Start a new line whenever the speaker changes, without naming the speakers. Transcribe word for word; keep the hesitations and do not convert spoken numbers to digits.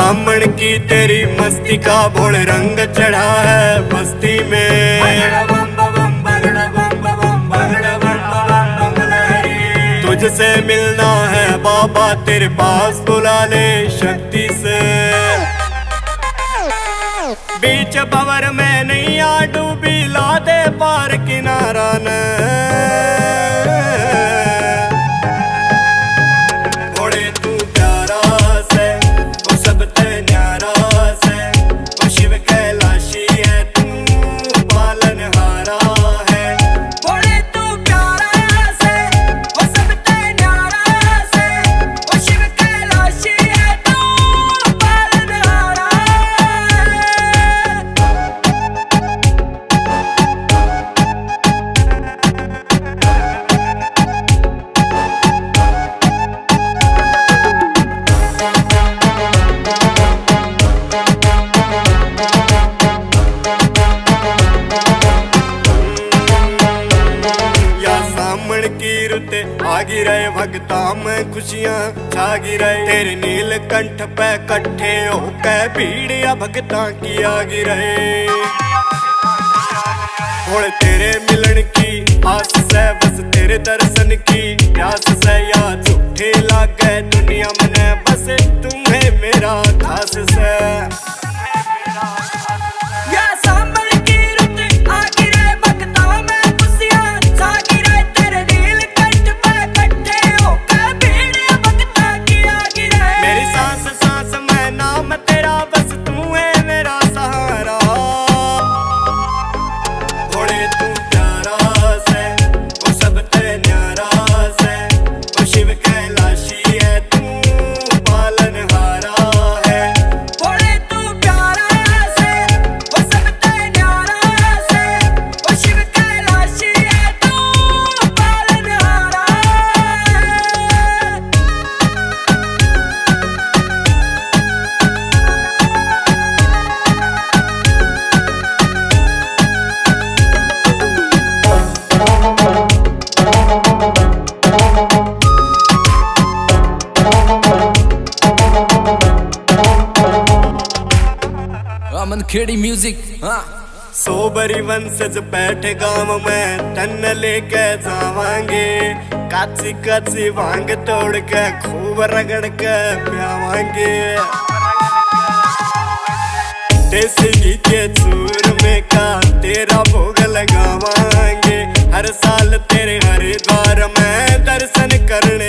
सामण की तेरी मस्ती का भोल रंग चढ़ा है बस्ती में। तुझसे मिलना है बाबा तेरे पास बुला ले शक्ति से। बीच भंवर में नहीं आ डूबी ला दे पार किनारा न। घोड़े तू प्यारा से वो सब ते न्यारा से, वो शिव कैलाशी है तू पालनहारा है।
घोड़े तू प्यारा से वो सब ते न्यारा से, वो शिव कैलाशी है तू पालनहारा है।
की रुते आगी रहे भगता में खुशियां छागी रहे। तेरे नील कंठ पे कट्ठे होके भीड़िया भगता की आगी रहे। और तेरे मिलन की आस से बस तेरे दर्शन की प्यास से या झूठे लागे दुनिया मने बस तुम्हें मेरा खास से।
खेड़ी म्यूजिक हाँ।
सोबरी वंशज बैठे गांव में तन लेके जावांगे। काची काची भांग तोड़ के खूब रगड़ के प्यावांगे। देसी घी के चूर में का तेरा भोग लगावांगे। हर साल तेरे हरिद्वार में दर्शन करने